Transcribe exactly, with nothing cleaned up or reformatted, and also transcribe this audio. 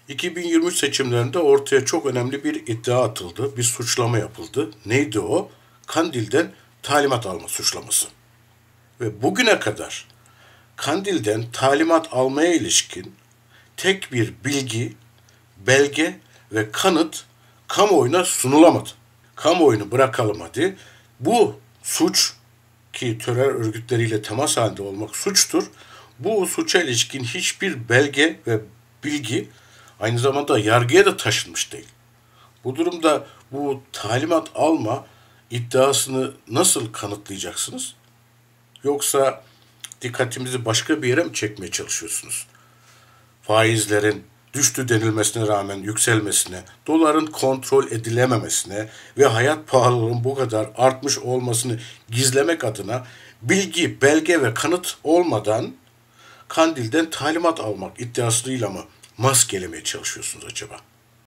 iki bin yirmi üç seçimlerinde ortaya çok önemli bir iddia atıldı, bir suçlama yapıldı. Neydi o? Kandil'den talimat alma suçlaması. Ve bugüne kadar Kandil'den talimat almaya ilişkin tek bir bilgi, belge ve kanıt kamuoyuna sunulamadı. Kamuoyunu bırakalım hadi. Bu suç ki terör örgütleriyle temas halinde olmak suçtur. Bu suça ilişkin hiçbir belge ve bilgi aynı zamanda yargıya da taşınmış değil. Bu durumda bu talimat alma iddiasını nasıl kanıtlayacaksınız? Yoksa dikkatimizi başka bir yere mi çekmeye çalışıyorsunuz? Faizlerin düştü denilmesine rağmen yükselmesine, doların kontrol edilememesine ve hayat pahalılığının bu kadar artmış olmasını gizlemek adına bilgi, belge ve kanıt olmadan Kandil'den talimat almak iddiasıyla mı maskelemeye çalışıyorsunuz acaba?